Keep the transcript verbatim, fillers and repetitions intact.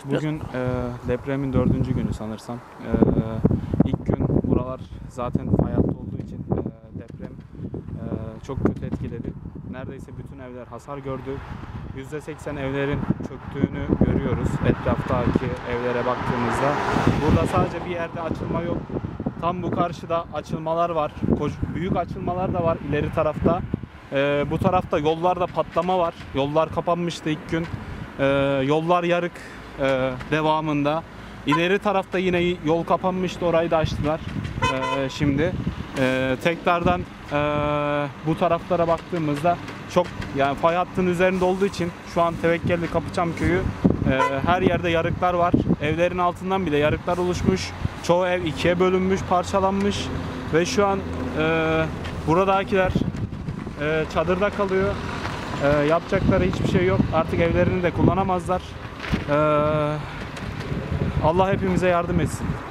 Bugün e, depremin dördüncü günü sanırsam. E, ilk gün buralar zaten fay hattı olduğu için e, deprem e, çok kötü etkiledi. Neredeyse bütün evler hasar gördü. yüzde seksen evlerin çöktüğünü görüyoruz etraftaki evlere baktığımızda. Burada sadece bir yerde açılma yok. Tam bu karşıda açılmalar var. Büyük açılmalar da var ileri tarafta. E, bu tarafta yollarda patlama var. Yollar kapanmıştı ilk gün. E, yollar yarık. Ee, devamında ileri tarafta yine yol kapanmıştı, orayı da açtılar ee, şimdi ee, tekrardan ee, bu taraflara baktığımızda çok yani fay hattının üzerinde olduğu için şu an Tevekkelli Kapıçam köyü ee, her yerde yarıklar var, evlerin altından bile yarıklar oluşmuş, çoğu ev ikiye bölünmüş, parçalanmış ve şu an ee, buradakiler ee, çadırda kalıyor. Ee, yapacakları hiçbir şey yok, artık evlerini de kullanamazlar. Ee, Allah hepimize yardım etsin.